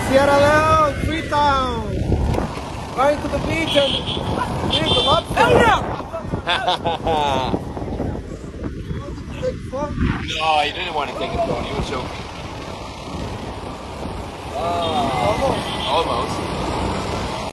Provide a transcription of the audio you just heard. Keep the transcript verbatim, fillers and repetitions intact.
Sierra Leone, Freetown. Going to the beach and eat the lobster. Hell yeah! Take fun. No, you didn't want to take a phone. You were joking. Almost. Almost.